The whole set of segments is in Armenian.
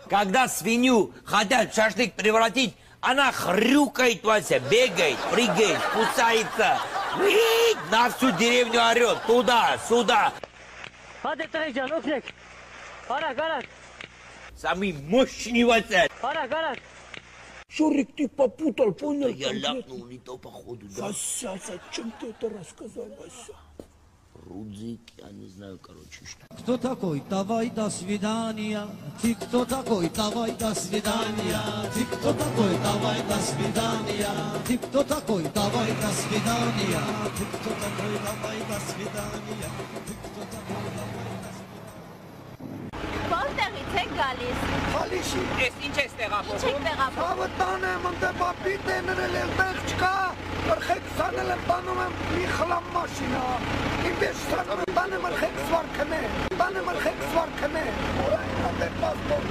Когда свинью хотят в шашлык превратить, она хрюкает, Вася, бегает, прыгает, кусается. На всю деревню орет. Туда, сюда. Hadi Taycan, ufak. Arak. Самый мощный, Вася. Arak. Шурик, ты попутал, понял? Я ляпнул не то походу, да. Вася, зачем ты это рассказал, Вася? Рудзик, я не знаю, короче, что. Кто такой? Давай, до свидания. Ты кто такой? Давай, до свидания. Ты кто такой? Давай, до свидания. Ты кто такой? Давай, до свидания. Ты кто такой? Давай, до свидания. Ты кто такой? Давай, до свидания. Որտեղից եք գալիս։ Խալիշի։ Ես ինչ ես տեղափոխում։ Ինչ եք տեղափոխում։ Ավտան եմ, ընդ պապիտ է ներել էլ տեղ չկա։ Արխեք սանել եմ, բանում եմ մի խլամ մաշինա։ Իմ բեշ սանում եմ, բանեմ արխեք սվարքն է։ Բանեմ արխեք սվարքն է։ Որայն ատեր պասպոր։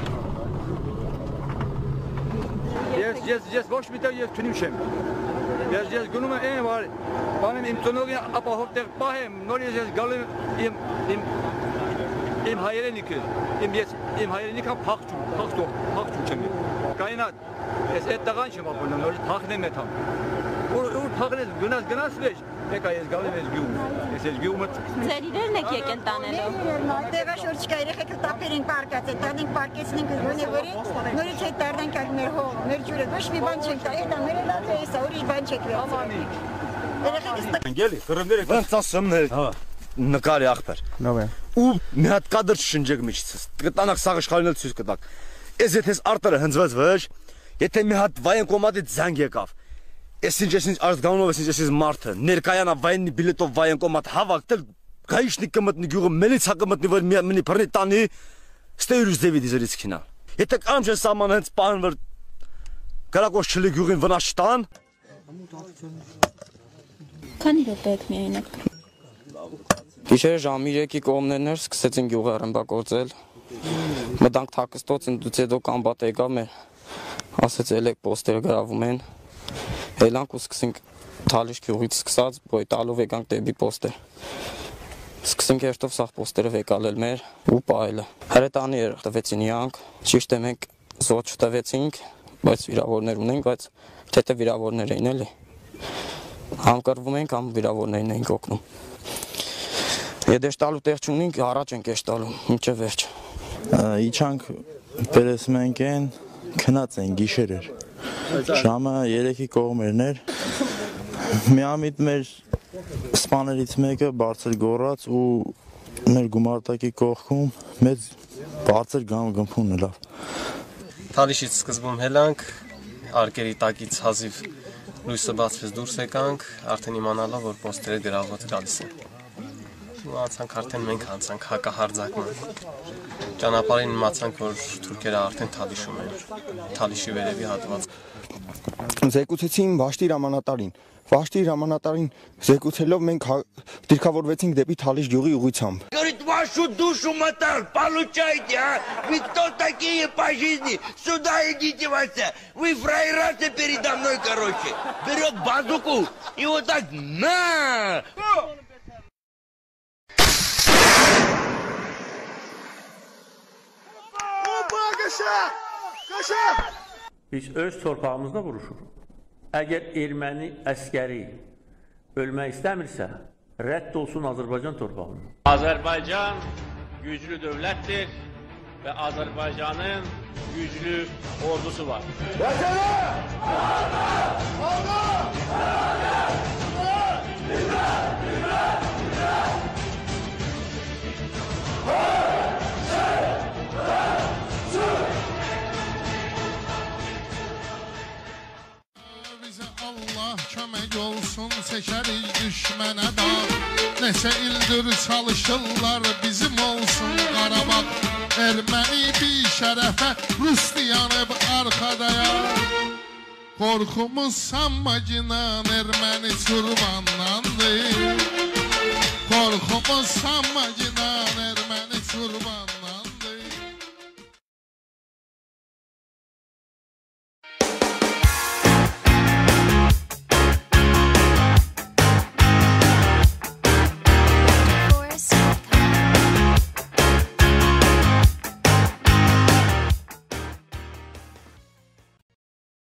Ես ոչ միտեղ ես չունիմ շեմ։ Ես գնում եմ այն վար, բանեմ իմ ծնողի ապահով տեղ պահեմ, նորից ես գալու իմ հայրենիքը, իմ հայրենիքը փախչում չեմ։ Կայնատ, ես այդ տղան չեմ ապոնում, նորից փախնեմ էտ համ։ Ուր փախնես, գնաս վեջ, եկա ես գալեմ ես գյուում, ես գյուումը։ Ձեր իրերն եք եկել տանելով։ Տեղա շուրջ կա երեխեքը տապեր ենք պարկած է, տանենք պարկեցնենք նորի, նորից հետ տարդենք ալ մեր հող, մեր ջուրը, ոչ մի բան չենք տա, էտա մեր լավ է էսա, ուրիշ բան չեք վերցրել։ Երեխեքս Գելի, խրմդերը ոնց ասումներ։ Հա։ Նկարի ախպեր։ Նավ է։ Ու մի հատ կադր շնջեք միջից։ Կտանակ սաղ իշխանել ցույց կտակ։ Ես եթե արտերը հնձված վեճ, եթե մի հատ վայեն կոմատի զանգ եկավ։ Ես արտգանով ես մարդը, ներկայանա վայենի բիլետով վայեն կոմատ հավաքել, գայիշնի կմտնի գյուղը մելիցա կմտնի որ մի բռնի տանի, ստեյրուս դեվիդի զրից քինա։ Եթե կամ չեն սաման հենց պահան որ գրակոս չլի գյուղին վնաս չտան։ Քանի րոպե եք միայնակ։ Գիշերը ժամ 3-ի կողմներն էր, սկսեցին գյուղը ռմբակոծել։ Մտանք թաքստոց, ընդուց հետո կամբատ եկավ մեր, ասեց ելեք պոստերը գրավում են։ Ելանք ու սկսենք Թալիշ գյուղից սկսած, բոյ տալով եկանք դեպի պոստեր։ Սկսենք երթով սաղ պոստերը վեկալել մեր ու պահելը։ Հրետանի էր տվեցին իրանք, ճիշտ է մենք զոչ տվեցինք, բայց վիրավորներ ունենք, բայց թեթև վիրավորներ էին էլի։ Համ կռվում ենք, համ վիրավորներին էինք օգնում։ Եդեշ տալու տեղ չունենք, առաջ ենք էշ տալու, մինչև վերջ։ Իչանք պերես մենք են, քնած են գիշեր էր։ Ժամը 3-ի կողմերն էր։ Միամիտ մեր սպաներից մեկը բարձր գոռաց ու մեր գումարտակի կողքում մեծ բարձր գմփուն լավ։ Թալիշից սկզբում հելանք, արկերի տակից հազիվ լույսը բացվեց դուրս եկանք, արդեն իմանալով որ պոստերը գրաված գալիս են։ Ու անցանք արդեն մենք անցանք հակահարձակման։ Ճանապարհին իմացանք որ թուրքերը արդեն Թալիշում են, Թալիշի վերևի հատված։ Զեկուցեցին Վաշտի հրամանատարին։ Վաշտի հրամանատարին զեկուցելով մենք դիրքավորվեցինք դեպի Թալիշ գյուղի ուղղությամբ։ Говорит, вашу душу мотал, получайте, а? Вы кто такие по жизни? Сюда идите, Вася. Вы фраераты передо мной, короче. Берет базуку и вот так на! Biz öz torpağımızda vuruşuruq. Əgər erməni əskəri ölmək istəmirsə, rədd olsun Azərbaycan torpağından. Azərbaycan güclü dövlətdir və Azərbaycanın güclü ordusu var. Allah kömək olsun, çəkərik düşmənə dağ. Neçə ildir çalışırlar bizim olsun Qarabağ. Erməni bir şərəfə Rus dayanıb arxadaya. Qorxumuz sanmacinan erməni çurbandandır. Qorxumuz sanmacinan erməni